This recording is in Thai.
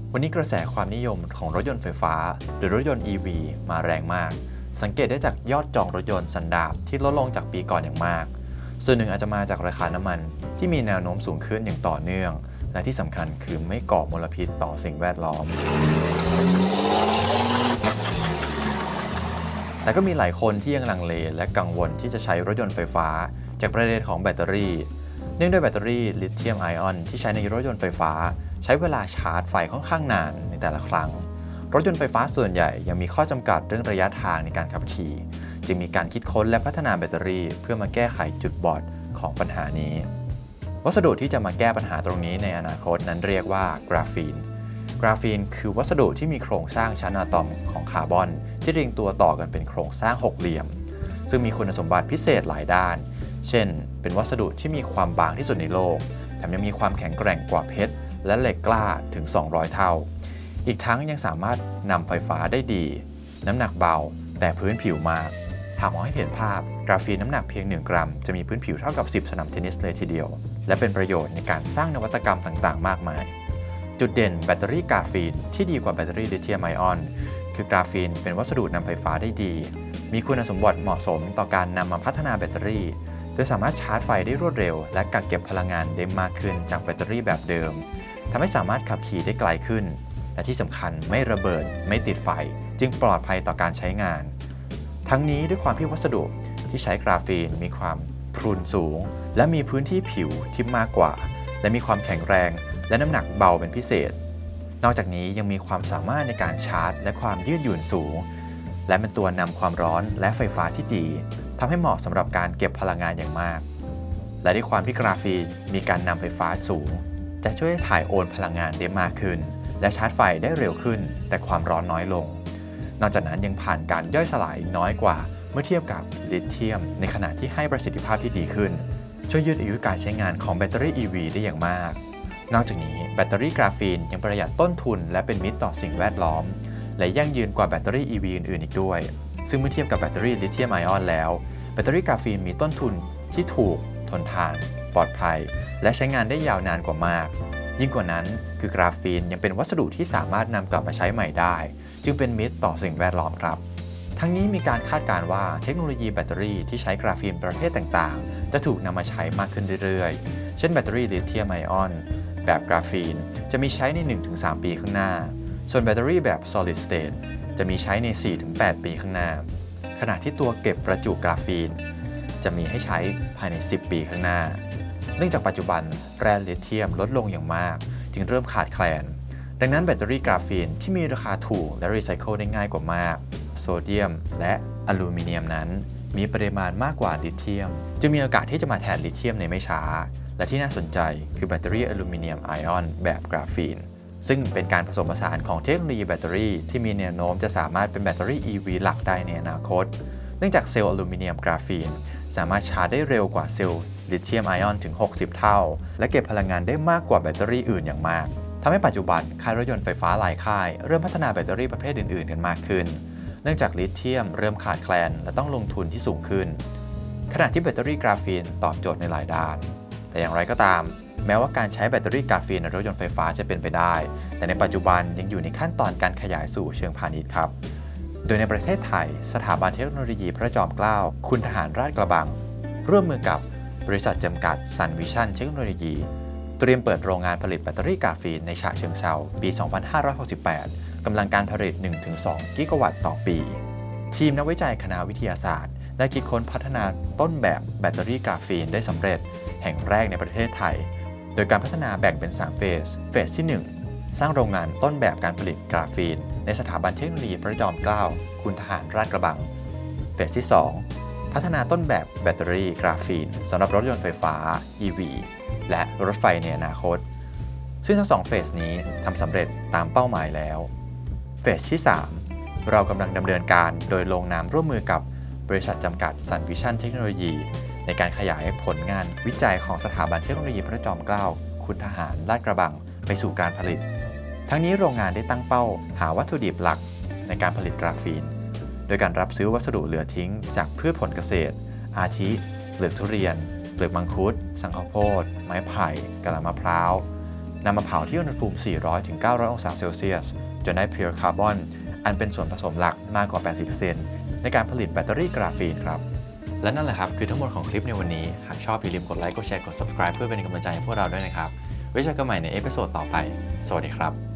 วันนี้กระแสความนิยมของรถยนต์ไฟฟ้าหรือรถยนต์ EV มาแรงมากสังเกตได้จากยอดจองรถยนต์สันดาปที่ลดลงจากปีก่อนอย่างมากส่วนหนึ่งอาจจะมาจากราคาน้ำมันที่มีแนวโน้มสูงขึ้นอย่างต่อเนื่องและที่สำคัญคือไม่ก่อมลพิษต่อสิ่งแวดล้อมแต่ก็มีหลายคนที่ยังลังเลและกังวลที่จะใช้รถยนต์ไฟฟ้าจากประเด็นของแบตเตอรี่เนื่องด้วยแบตเตอรี่ลิเธียมไอออนที่ใช้ในรถยนต์ไฟฟ้าใช้เวลาชาร์จไฟค่อนข้างนานในแต่ละครั้งรถยนต์ไฟฟ้าส่วนใหญ่ยังมีข้อจำกัดเรื่องระยะทางในการขับขี่จึงมีการคิดค้นและพัฒนาแบตเตอรี่เพื่อมาแก้ไขจุดบอดของปัญหานี้วัสดุที่จะมาแก้ปัญหาตรงนี้ในอนาคตนั้นเรียกว่ากราฟีนคือวัสดุที่มีโครงสร้างชั้นอะตอมของคาร์บอนที่เรียงตัวต่อกันเป็นโครงสร้างหกเหลี่ยมซึ่งมีคุณสมบัติพิเศษหลายด้านเช่นเป็นวัสดุที่มีความบางที่สุดในโลกแถมยังมีความแข็งแกร่งกว่าเพชรและเหล็กกล้าถึง200เท่าอีกทั้งยังสามารถนำไฟฟ้าได้ดีน้ำหนักเบาแต่พื้นผิวมากหากมองให้เห็นภาพกราฟีนน้ำหนักเพียง1 กรัมจะมีพื้นผิวเท่ากับ10สนามเทนนิสเลยทีเดียวและเป็นประโยชน์ในการสร้างนวัตกรรมต่างๆมากมายจุดเด่นแบตเตอรี่กราฟีนที่ดีกว่าแบตเตอรี่ลิเธียมไอออนคือกราฟีนเป็นวัสดุนำไฟฟ้าได้ดีมีคุณสมบัติเหมาะสมต่อการนำมาพัฒนาแบตเตอรี่โดยสามารถชาร์จไฟได้รวดเร็วและกักเก็บพลังงานได้มากขึ้นจากแบตเตอรี่แบบเดิมทำให้สามารถขับขี่ได้ไกลขึ้นและที่สำคัญไม่ระเบิดไม่ติดไฟจึงปลอดภัยต่อการใช้งานทั้งนี้ด้วยความที่วัสดุที่ใช้กราฟีนมีความพรุนสูงและมีพื้นที่ผิวที่มากกว่าและมีความแข็งแรงและน้ำหนักเบาเป็นพิเศษนอกจากนี้ยังมีความสามารถในการชาร์จและความยืดหยุ่นสูงและเป็นตัวนำความร้อนและไฟฟ้าที่ดีทำให้เหมาะสำหรับการเก็บพลังงานอย่างมากและด้วยความที่กราฟีนมีการนำไฟฟ้าสูงจะช่วยถ่ายโอนพลังงานได้มากขึ้นและชาร์จไฟได้เร็วขึ้นแต่ความร้อนน้อยลงนอกจากนั้นยังผ่านการย่อยสลายน้อยกว่าเมื่อเทียบกับลิเธียมในขณะที่ให้ประสิทธิภาพที่ดีขึ้นช่วยยืดอายุการใช้งานของแบตเตอรี่ EV ได้อย่างมากนอกจากนี้แบตเตอรี่กราฟีนยังประหยัดต้นทุนและเป็นมิตรต่อสิ่งแวดล้อมและยั่งยืนกว่าแบตเตอรี่ EV อื่นๆอีกด้วยซึ่งเมื่อเทียบกับแบตเตอรี่ลิเธียมไอออนแล้วแบตเตอรี่กราฟีนมีต้นทุนที่ถูกทนทานปลอดภัยและใช้งานได้ยาวนานกว่ามากยิ่งกว่านั้นคือกราฟีนยังเป็นวัสดุที่สามารถนำกลับมาใช้ใหม่ได้จึงเป็นมิตรต่อสิ่งแวดล้อมครับทั้งนี้มีการคาดการณ์ว่าเทคโนโลยีแบตเตอรี่ที่ใช้กราฟีนประเภทต่างๆจะถูกนำมาใช้มากขึ้นเรื่อยๆเช่นแบตเตอรี่ลิเธียมไอออนแบบกราฟีนจะมีใช้ใน 1-3 ปีข้างหน้าส่วนแบตเตอรี่แบบ solid state จะมีใช้ใน 4-8 ปีข้างหน้าขณะที่ตัวเก็บประจุกราฟีนจะมีให้ใช้ภายใน 10 ปีข้างหน้าเนื่องจากปัจจุบันแร่ลิเธียมลดลงอย่างมากจึงเริ่มขาดแคลนดังนั้นแบตเตอรี่กราฟีนที่มีราคาถูกและรีไซเคิลได้ง่ายกว่ามากโซเดียมและอลูมิเนียมนั้นมีปริมาณมากกว่าลิเธียมจึงมีโอกาสที่จะมาแทนลิเธียมในไม่ช้าและที่น่าสนใจคือแบตเตอรี่อลูมิเนียมไอออนแบบกราฟีนซึ่งเป็นการผสมผสานของเทคโนโลยีแบตเตอรี่ที่มีแนวโน้มจะสามารถเป็นแบตเตอรี่ EV หลักได้ในอนาคตเนื่องจากเซลล์อลูมิเนียมกราฟีนสามารถชาร์จได้เร็วกว่าเซลล์ลิเธียมไอออนถึง60เท่าและเก็บพลังงานได้มากกว่าแบตเตอรี่อื่นอย่างมากทำให้ปัจจุบันค่ายรถยนต์ไฟฟ้าหลายค่ายเริ่มพัฒนาแบตเตอรี่ประเภทอื่นๆกันมากขึ้นเนื่องจากลิเธียมเริ่มขาดแคลนและต้องลงทุนที่สูงขึ้นขณะที่แบตเตอรี่กราฟีนตอบโจทย์ในหลายด้านแต่อย่างไรก็ตามแม้ว่าการใช้แบตเตอรี่กราฟีนในรถยนต์ไฟฟ้าจะเป็นไปได้แต่ในปัจจุบันยังอยู่ในขั้นตอนการขยายสู่เชิงพาณิชย์ครับโดยในประเทศไทยสถาบันเทคโนโลยีพระจอมเกล้าคุณทหารราชกระบังร่วมมือกับบริษัทจำกัดซันวิชั่นเทคโนโลยีเตรียมเปิดโรงงานผลิตแบตเตอรี่กราฟีนในฉะเชิงเทราปี 2568 กำลังการผลิต 1-2 กิกะวัตต์ต่อปีทีมนักวิจัยคณะวิทยาศาสตร์ได้คิดค้นพัฒนาต้นแบบแบตเตอรี่กราฟีนได้สำเร็จแห่งแรกในประเทศไทยโดยการพัฒนาแบ่งเป็น3เฟสที่ 1 สร้างโรงงานต้นแบบการผลิตกราฟีนในสถาบันเทคโนโลยีพระจอมเกล้าคุณทหารราชกระบังเฟสที่ 2 พัฒนาต้นแบบแบตเตอรี่กราฟีนสำหรับรถยนต์ไฟฟ้า EV และรถไฟในอนาคตซึ่งทั้ง2เฟสนี้ทำสำเร็จตามเป้าหมายแล้วเฟสที่ 3 เรากำลังดำเนินการโดยลงนามร่วมมือกับบริษัทจำกัดซันวิชั่นเทคโนโลยีในการขยายผลงานวิจัยของสถาบันเทคโนโลยีพระจอมเกล้าคุณทหารลาดกระบังไปสู่การผลิตทั้งนี้โรงงานได้ตั้งเป้าหาวัตถุดิบหลักในการผลิตกราฟีนโดยการรับซื้อวัสดุเหลือทิ้งจากพืชผลเกษตรอาทิเปลือกทุเรียนเปลือกมังคุดสังข้าวโพดไม้ไผ่กะลามะพร้าวนำมาเผาที่อุณหภูมิ 400 ถึง 900 องศาเซลเซียสจนได้ Pure Carbon อันเป็นส่วนผสมหลักมากกว่า 80% ในการผลิตแบตเตอรี่กราฟีนครับและนั่นแหละครับคือทั้งหมดของคลิปในวันนี้หากชอบอย่าลืมกดไลค์กดแชร์กด subscribe เพื่อเป็นกำลังใจให้พวกเราด้วยนะครับไว้เจอกันใหม่ในเอพิโซดต่อไปสวัสดีครับ